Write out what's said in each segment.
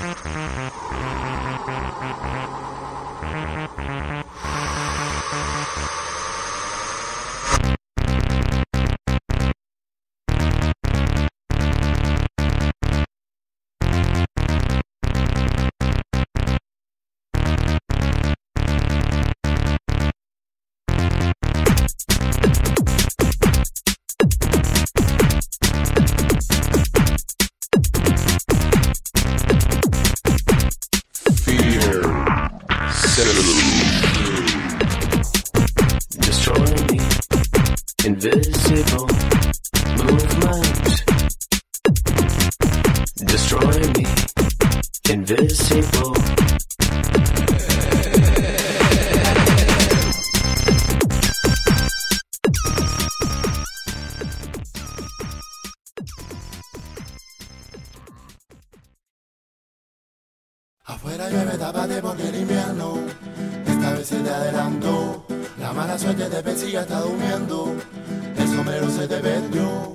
Invisible movement, destroy me, invisible. Afuera llueve, tápate porque el invierno esta vez se te adelantó. La mala suerte te persigue, está durmiendo. El sombrero se te perdió.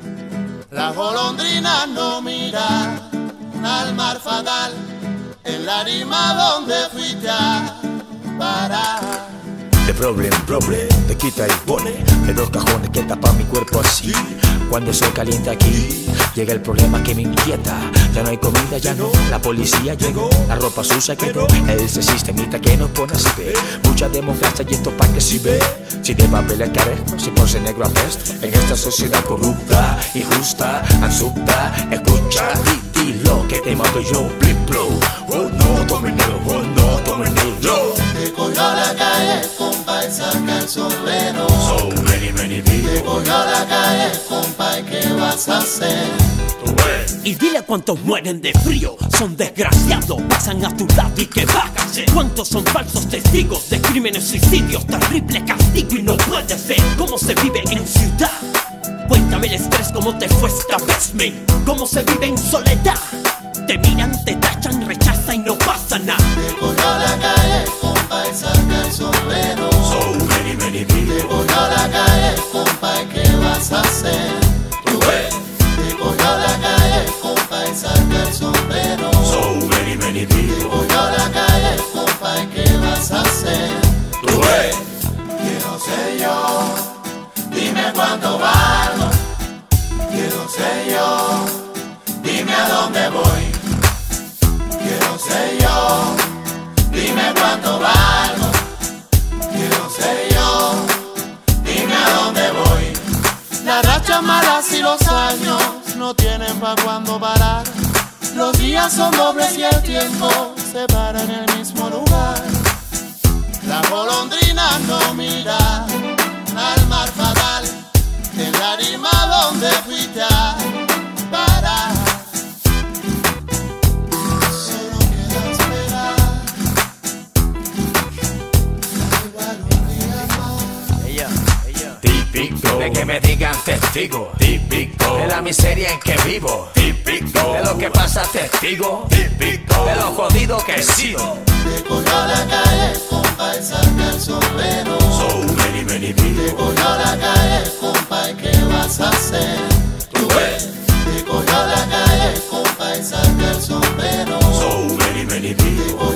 La golondrina no mira al mar fatal, en la rima donde fuiste a parar. De problem, te quita y pone de dos cajones que tapan mi cuerpo así. Cuando se calienta aquí, llega el problema que me inquieta. Ya no hay comida, ya no, la policía llegó. La ropa sucia quedó, ese sistemita que nos pone así ve. Mucha democracia y esto pa' que si ve. Si de papel carezco, si por ser negro apesta. En esta sociedad corrupta, injusta, absurda. Escucha, di lo que te mando yo, blip blow. Oh no, tome negro, oh no, tome negro. Te cogió la calle, compa, y saca el sombrero. So many people. Te cogió la calle, compa, ¿y qué vas a hacer? Y dile cuántos mueren de frío, son desgraciados, pasan a tu lado y que vas a hacer. Cuántos son falsos testigos de crímenes, suicidios, terrible castigo y no puede ser. ¿Cómo se vive en ciudad? Cuéntame el estrés, cómo te fue esta vez, man. ¿Cómo se vive en soledad? Te miran, te tachan, rechazan y no pasa nada. Te cogió la calle, compa, y saca el sombrero. So many people. Te cogió la calle, compa, ¿y qué vas a hacer? Tú ves. Te cogió la calle, compa, y saca el sombrero. So many Te people. cogió la calle, compa, ¿y qué vas a hacer? Tú ves. Quiero ser yo, dime cuánto valgo. Quiero ser yo, dime a dónde voy. Quiero ser yo, dime cuánto valgo. Quiero ser yo, dime a dónde voy. Las rachas malas y los años no tienen pa' cuándo parar. Los días son dobles y el tiempo se para en el mismo lugar. La golondrina no mira al mar fatal, en la rima donde fuiste a parar. Solo queda esperar, igual un día más. Típico de que me digan testigo. Típico de la miseria en que vivo. Típico de lo que pasa testigo. Típico de lo jodido que he sido. Te cogió la calle, compa, y saca el sombrero. So many Te people. cogió la calle, compa, ¿y qué vas a hacer? Tú ves. Te cogió la calle, compa, y saca el sombrero. So many Te people. cogió